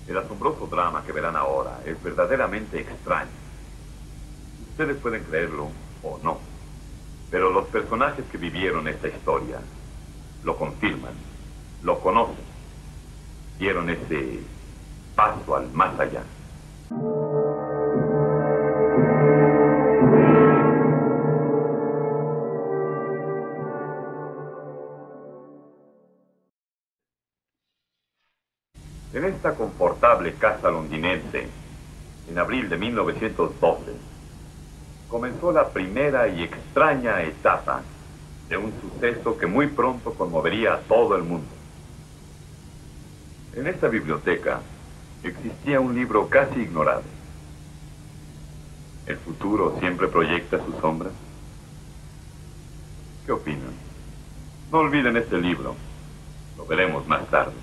El asombroso drama que verán ahora es verdaderamente extraño. Ustedes pueden creerlo o no, pero los personajes que vivieron esta historia lo confirman, lo conocen, dieron ese paso al más allá. En esta confortable casa londinense, en abril de 1912, comenzó la primera y extraña etapa de un suceso que muy pronto conmovería a todo el mundo. En esta biblioteca existía un libro casi ignorado. ¿El futuro siempre proyecta sus sombras? ¿Qué opinan? No olviden este libro. Lo veremos más tarde.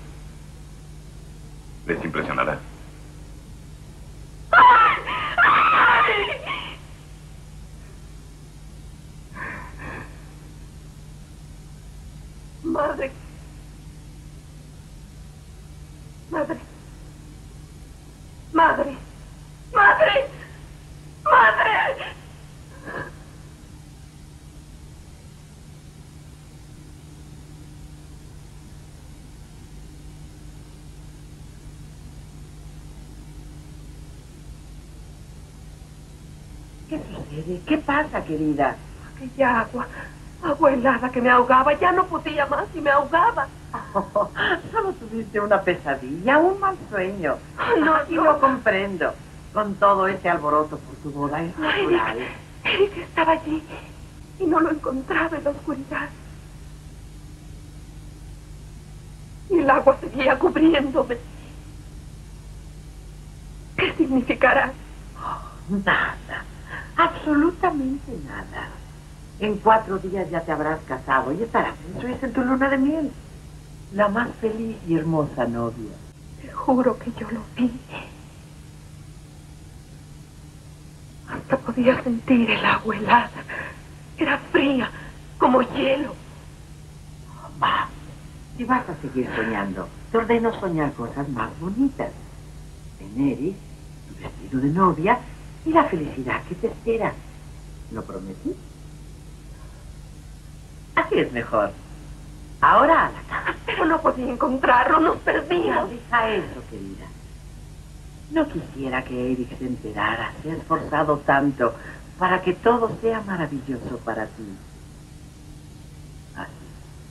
Les impresionará. Madre. Madre. Madre. Madre. Madre. ¿Qué sucede? ¿Qué pasa, querida? Aquella agua helada que me ahogaba. Ya no podía más y me ahogaba. Oh, solo tuviste una pesadilla, un mal sueño. No, y lo comprendo. Con todo ese alboroto por tu boda es natural. Eric estaba allí y no lo encontraba en la oscuridad. Y el agua seguía cubriéndome. ¿Qué significará? Nada. Absolutamente nada. En 4 días ya te habrás casado y estarás en Suiza en tu luna de miel. La más feliz y hermosa novia. Te juro que yo lo vi. Hasta podía sentir el agua helada. Era fría, como hielo. Va, si vas a seguir soñando, te ordeno soñar cosas más bonitas. Daenerys, tu vestido de novia y la felicidad que te espera. ¿Lo prometí? Así es mejor. Ahora a la cama. Pero no podía encontrarlo, nos perdíamos. Deja eso, querida. No quisiera que Eric se enterara. Se ha esforzado tanto para que todo sea maravilloso para ti. Así.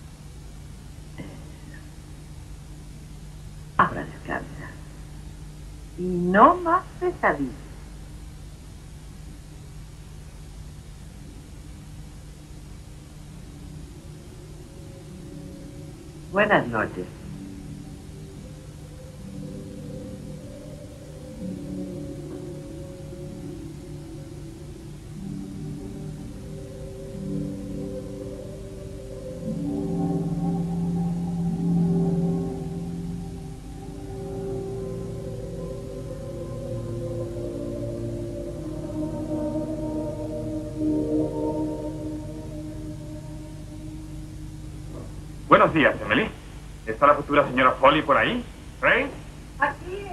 Ahora descansa. Y no más pesadillas. Buenas noches. Buenos días, Emily. ¿Está la futura señora Foley por ahí? ¿Ray? Aquí, Eric.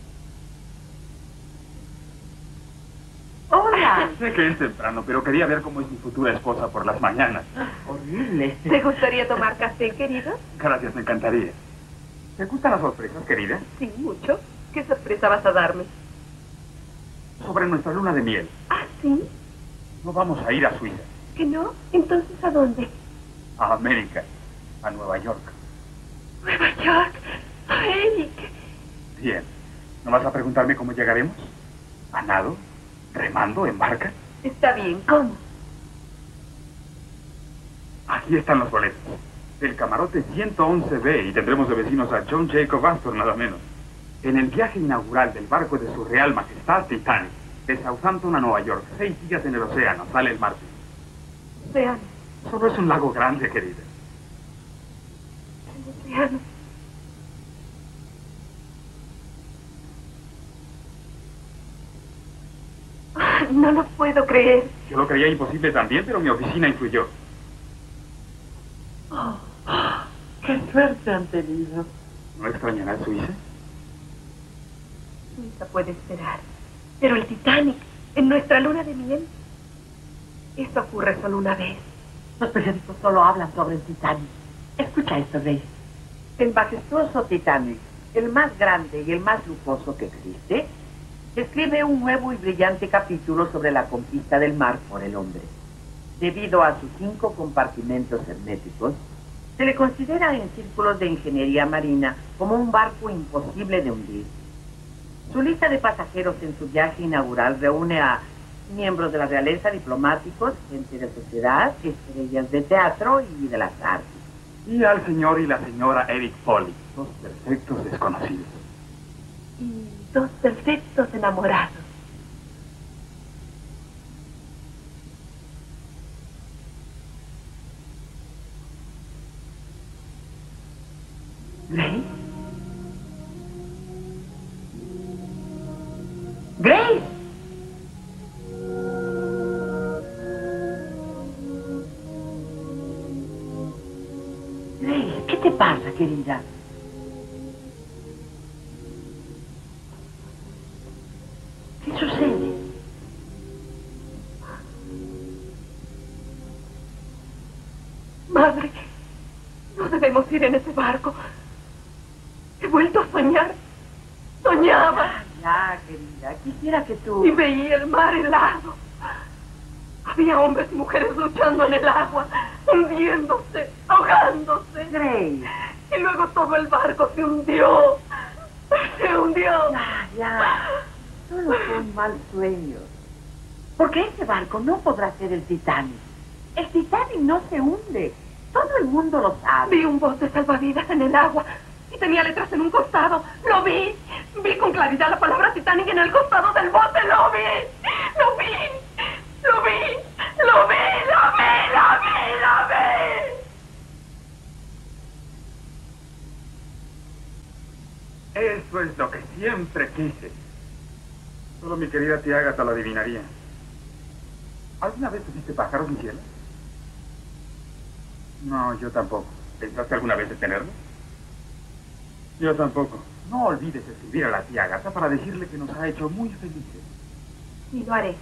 Hola. Sé que es temprano, pero quería ver cómo es mi futura esposa por las mañanas. Horrible. ¿Te gustaría tomar café, querido? Gracias, me encantaría. ¿Te gustan las sorpresas, querida? Sí, mucho. ¿Qué sorpresa vas a darme? Sobre nuestra luna de miel. ¿Ah, sí? No vamos a ir a Suiza, ¿Que no? ¿Entonces a dónde? a América, a Nueva York. Nueva York. ¡A Eric! Bien. ¿No vas a preguntarme cómo llegaremos? ¿A nado? ¿Remando? ¿En barca? Está bien, ¿cómo? Aquí están los boletos. El camarote 111B y tendremos de vecinos a John Jacob Astor, nada menos. En el viaje inaugural del barco de su Real Majestad Titanic, de Southampton a Nueva York, 6 días en el océano, sale el martes. Océano. Solo es un lago grande, querida. El océano. Ah, no lo puedo creer. Yo lo creía imposible también, pero mi oficina influyó. Oh, ¡qué suerte han tenido! ¿No extrañará Suiza? Suiza puede esperar. Pero el Titanic, en nuestra luna de miel, esto ocurre solo una vez. Los periódicos solo hablan sobre el Titanic. Escucha esto, Rey. El majestuoso Titanic, el más grande y el más lujoso que existe, escribe un nuevo y brillante capítulo sobre la conquista del mar por el hombre. Debido a sus 5 compartimentos herméticos, se le considera en círculos de ingeniería marina como un barco imposible de hundir. Su lista de pasajeros en su viaje inaugural reúne a miembros de la realeza, diplomáticos, gente de sociedad, estrellas de teatro y de las artes. Y al señor y la señora Eric Foley, 2 perfectos desconocidos. Y 2 perfectos enamorados. ¿Grace? ¡Grace! Grace, ¿qué te pasa, querida? ¿Qué sucede? Madre, no debemos ir en ese barco. He vuelto a soñar. Soñaba. Ya, querida, quisiera que tú... Y veía el mar helado. Había hombres y mujeres luchando en el agua, hundiéndose, ahogándose. Grace. Y luego todo el barco se hundió. Se hundió. Ya. Solo son mal sueños. Porque ese barco no podrá ser el Titanic. El Titanic no se hunde. Todo el mundo lo sabe. Vi un bote salvavidas en el agua y tenía letras en un costado. ¡Lo vi! Vi con claridad la palabra Titanic en el costado del bote. ¡Lo vi! ¡Lo vi! ¡Lo vi! ¡Lo vi! ¡Lo vi! ¡Lo vi! ¡Lo vi! Eso es lo que siempre quise. Solo mi querida tía Agatha lo adivinaría. ¿Alguna vez tuviste pájaros, mi cielo? No, yo tampoco. ¿Pensaste alguna vez en tenerlo? Yo tampoco. No olvides escribir a la tía Agatha para decirle que nos ha hecho muy felices. Y lo haré.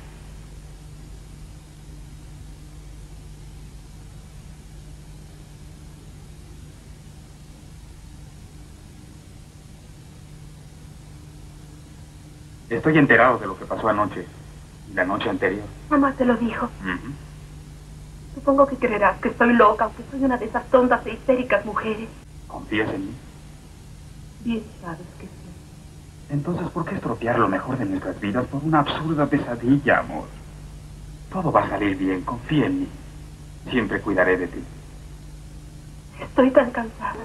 Estoy enterado de lo que pasó anoche y la noche anterior. Mamá te lo dijo. Supongo que creerás que estoy loca, aunque soy una de esas tontas e histéricas mujeres. ¿Confías en mí? Bien sabes que sí. Entonces, ¿por qué estropear lo mejor de nuestras vidas por una absurda pesadilla, amor? Todo va a salir bien, confía en mí. Siempre cuidaré de ti. Estoy tan cansada.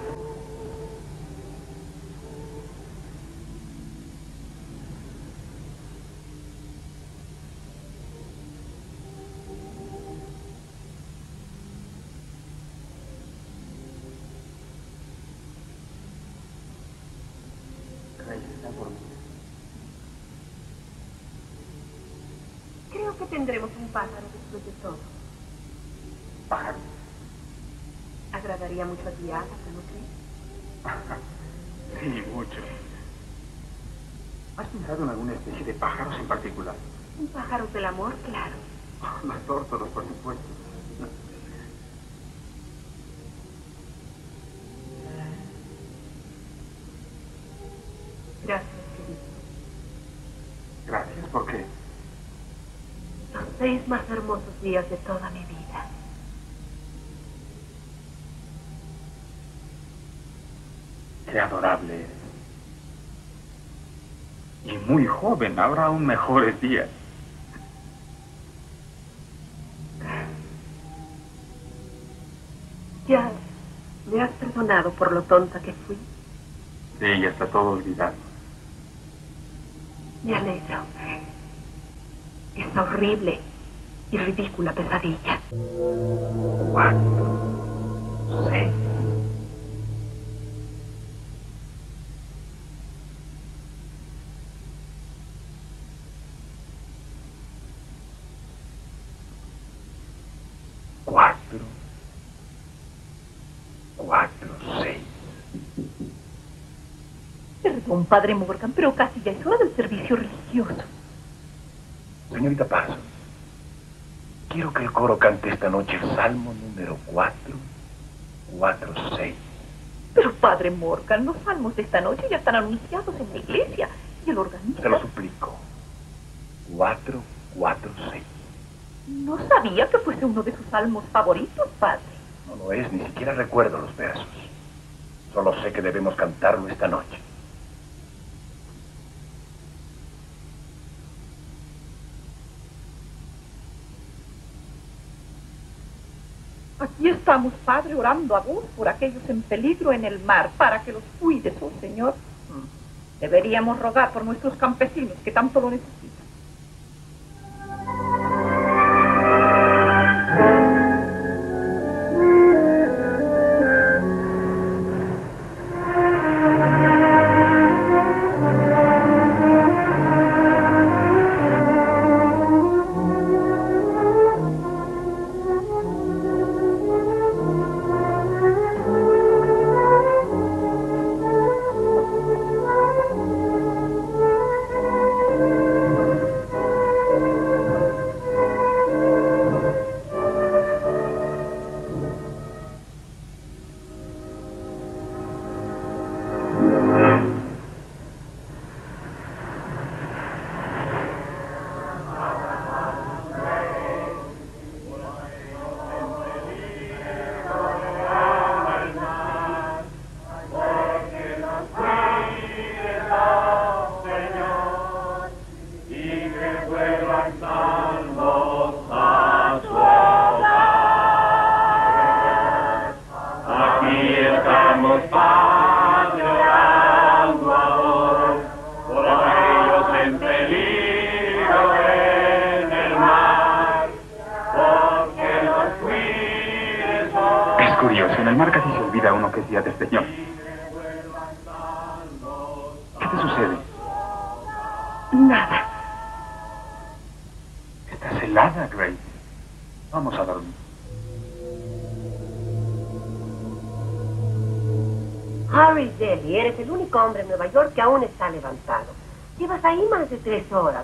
Creo que tendremos un pájaro después de todo. ¿Pájaro? Agradaría mucho a ti, Agatha, ¿no crees? Sí, mucho. ¿Has pensado en alguna especie de pájaros en particular? Un pájaro del amor, claro. Los tórtolos, por supuesto. Gracias, querido. Gracias, ¿por qué? Los 6 más hermosos días de toda mi vida. Qué adorable eres. Y muy joven, habrá aún mejores días. ¿Ya me has perdonado por lo tonta que fui? Sí, ya está todo olvidado. Me alegro. Esa horrible y ridícula pesadilla. 4, 6. Cuatro, 4, 6. Perdón, padre Morgan, pero casi ya es hora del servicio religioso. Señorita Parsons, quiero que el coro cante esta noche el Salmo número 446. Pero, padre Morgan, los salmos de esta noche ya están anunciados en la iglesia. Y el organista... Se lo suplico. 446. No sabía que fuese uno de sus salmos favoritos, padre. No lo es, ni siquiera recuerdo los versos. Solo sé que debemos cantarlo esta noche. Aquí estamos, padre, orando a vos por aquellos en peligro en el mar, para que los cuides, oh Señor. Deberíamos rogar por nuestros campesinos que tanto lo necesitan. Curioso, en el mar casi se olvida uno que es día del Señor. ¿Qué te sucede? Nada. Estás helada, Grace. Vamos a dormir. Harry Daly, eres el único hombre en Nueva York que aún está levantado. Llevas ahí más de 3 horas.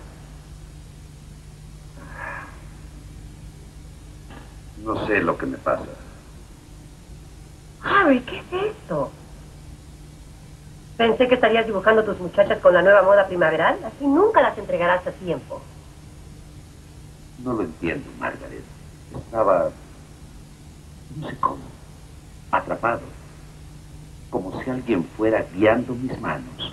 No sé lo que me pasa. Harry, ¿qué es esto? Pensé que estarías dibujando tus muchachas con la nueva moda primaveral. Así nunca las entregarás a tiempo. No lo entiendo, Margaret. Estaba... no sé cómo. Atrapado. Como si alguien fuera guiando mis manos.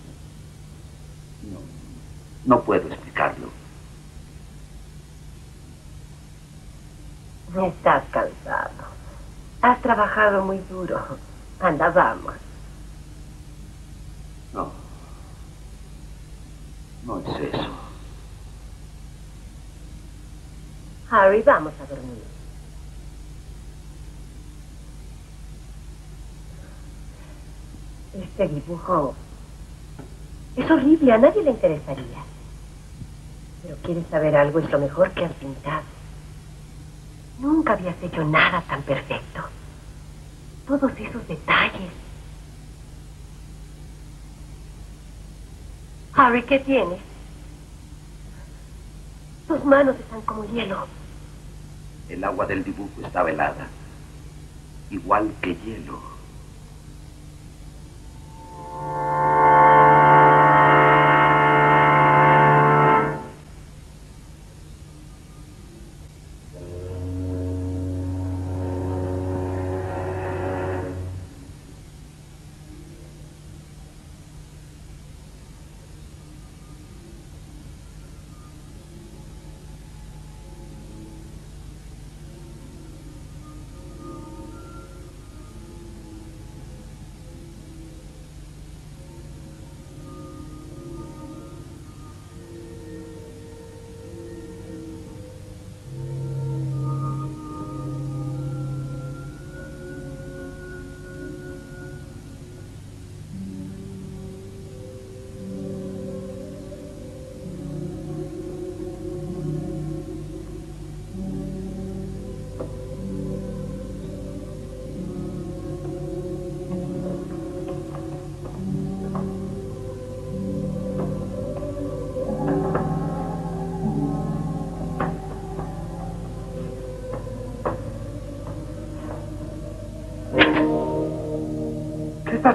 No puedo explicarlo. Estás cansado. Has trabajado muy duro. Anda, vamos. No. No es eso. Harry, vamos a dormir. Este dibujo es horrible, a nadie le interesaría. Pero quieres saber algo, es lo mejor que has pintado. Nunca habías hecho nada tan perfecto. Todos esos detalles. Harry, ¿qué tienes? Tus manos están como hielo. El agua del dibujo estaba helada. Igual que hielo.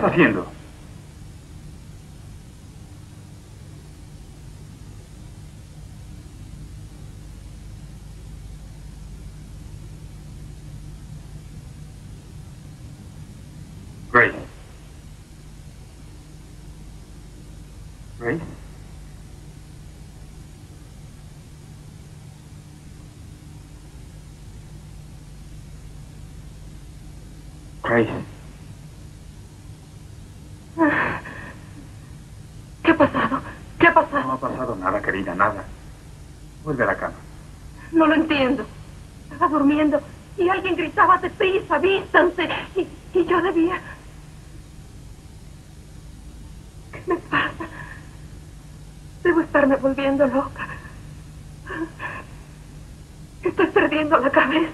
haciendo? Grace. Grace. Grace. ¿Qué ha pasado? ¿Qué ha pasado? No ha pasado nada, querida, nada. Vuelve a la cama. No lo entiendo. Estaba durmiendo y alguien gritaba deprisa, vístanse. Y yo debía... ¿Qué me pasa? Debo estarme volviendo loca. Estoy perdiendo la cabeza.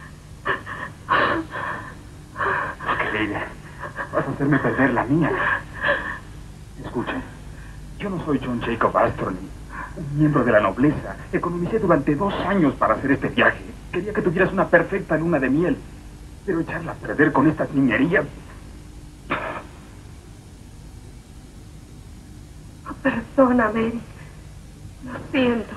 Querida, vas a hacerme perder la mía. Escuche, yo no soy John Jacob Astor, un miembro de la nobleza. Economicé durante 2 años para hacer este viaje. Quería que tuvieras una perfecta luna de miel. Pero echarla a perder con estas niñerías... Oh, perdona, Mary. Lo siento.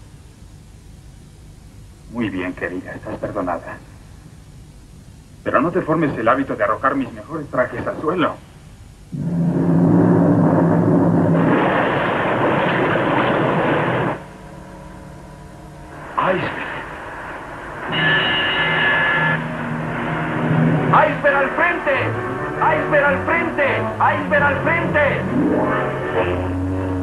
Muy bien, querida, estás perdonada. Pero no te formes el hábito de arrojar mis mejores trajes al suelo. ¡Iceberg al frente! ¡Iceberg al frente! ¡Iceberg al frente!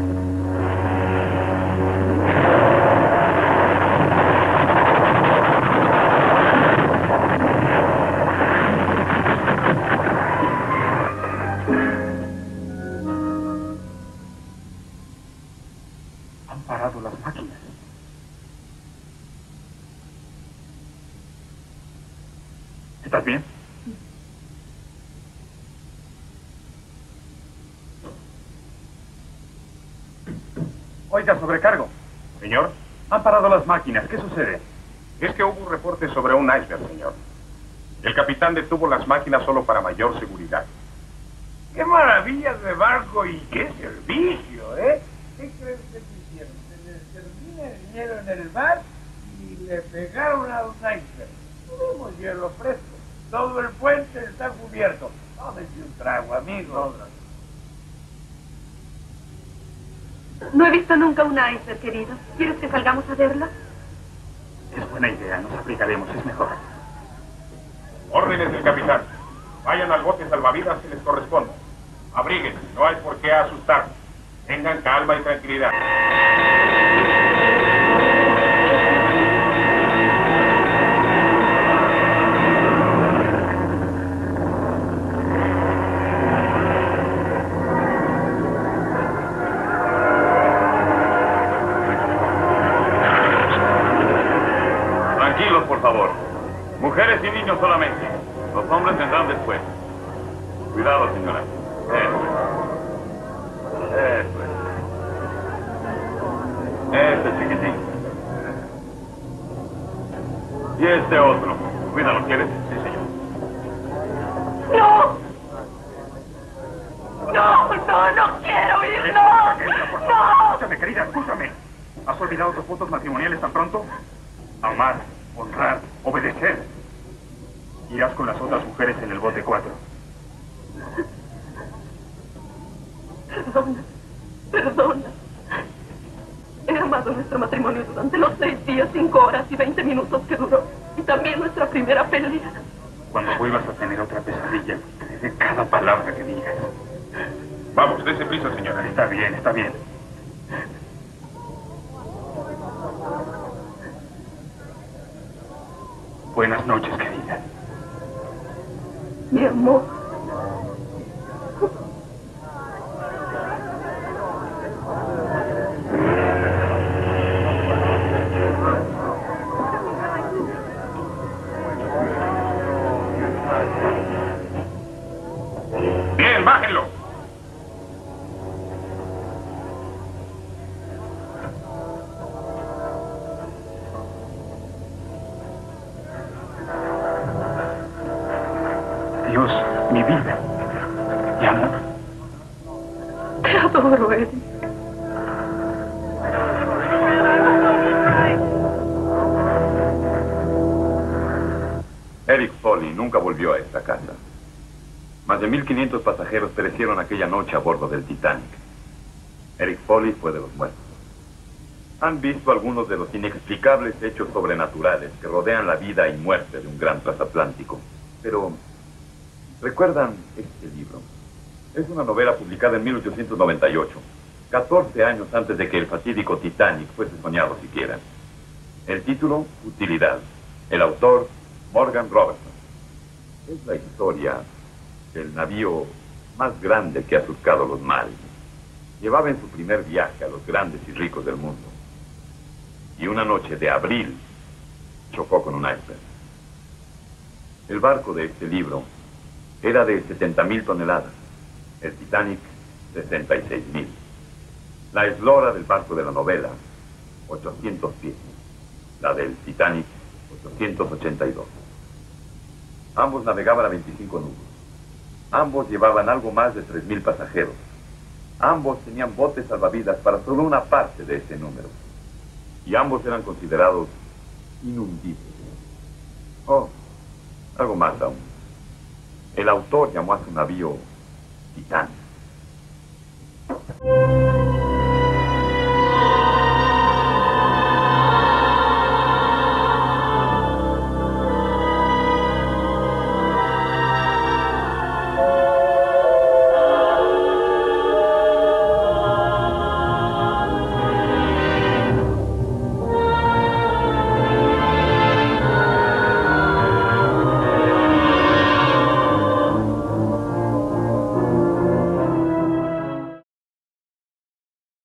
Han parado las máquinas. ¿Estás bien? Oiga, sobrecargo. Señor, Han parado las máquinas. ¿Qué sucede? es que hubo un reporte sobre un iceberg, señor. El capitán detuvo las máquinas solo para mayor seguridad. ¡Qué maravilla de barco y qué servicio, eh! ¿Qué creen que hicieron? Se les termina el dinero en el bar y le pegaron a un iceberg. Tuvimos hielo fresco. Todo el puente está cubierto. Tómense un trago, amigo. No he visto nunca un iceberg, querido. ¿Quieres que salgamos a verlo? Es buena idea. Nos aplicaremos. Es mejor. Órdenes del capitán. Vayan al bote salvavidas que les corresponda. Abríguense, no hay por qué asustarse. Tengan calma y tranquilidad. Tranquilos, por favor. Mujeres y niños solamente. Los hombres vendrán después. Cuidado, señora. Eso es. Este chiquitín. Y este otro. Cuídalo, ¿quieres? Sí, señor. ¡No! ¡No quiero ir! ¡No! Escúchame, querida, escúchame. ¿Has olvidado tus fotos matrimoniales tan pronto? Amar, honrar, obedecer. Irás con las otras mujeres en el bote 4. Perdona. He amado nuestro matrimonio durante los 6 días, 5 horas y 20 minutos que duró. Y también nuestra primera pelea. Cuando vuelvas a tener otra pesadilla, creeré cada palabra que digas. Vamos, dése prisa, señora. Está bien, está bien. Buenas noches, querida. Mi amor. Bien, bájenlo. 1.500 pasajeros perecieron aquella noche a bordo del Titanic. Eric Foley fue de los muertos. Han visto algunos de los inexplicables hechos sobrenaturales que rodean la vida y muerte de un gran transatlántico. Pero, ¿recuerdan este libro? Es una novela publicada en 1898, 14 años antes de que el fatídico Titanic fuese soñado siquiera. El título, Utilidad. El autor, Morgan Robertson. Es la historia del navío más grande que ha surcado los mares. Llevaba en su primer viaje a los grandes y ricos del mundo. Y una noche de abril chocó con un iceberg. El barco de este libro era de 70.000 toneladas. El Titanic, 66.000. La eslora del barco de la novela, 800 pies. La del Titanic, 882. Ambos navegaban a 25 nudos. Ambos llevaban algo más de 3.000 pasajeros. Ambos tenían botes salvavidas para solo una parte de ese número. Y ambos eran considerados inundibles. Oh, algo más aún. El autor llamó a su navío Titanic.